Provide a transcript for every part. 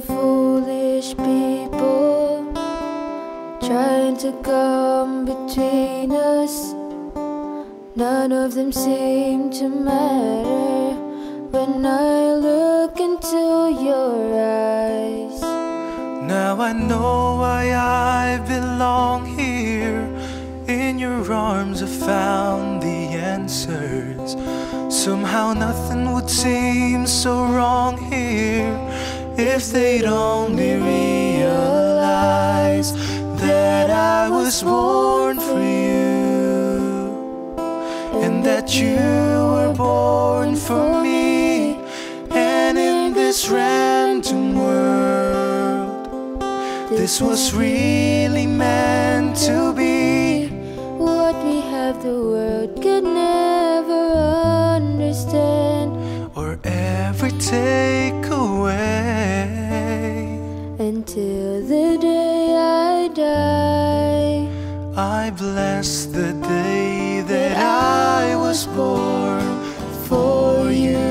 foolish people trying to come between us. None of them seem to matter when I look into your eyes. Now I know why I belong here. In your arms I found the answers. Somehow nothing would seem so wrong here if they'd only realize that I was born for you, and that you were born for me. And in this random world, this was really meant to be. What we have the world could never understand or ever take away. Until the day I die, I bless the day that I was born for you.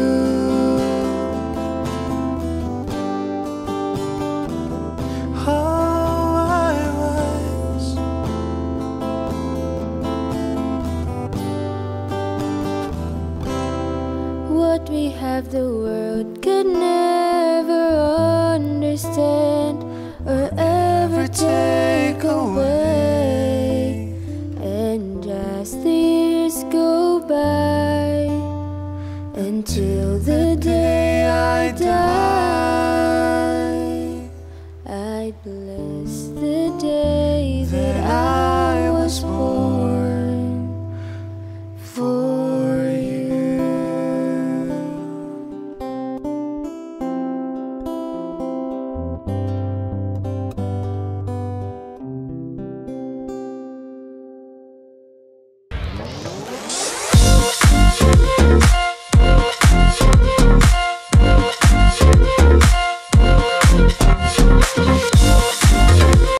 what we have the world could never understand or ever take away. And as the years go by, until the day I die, I bless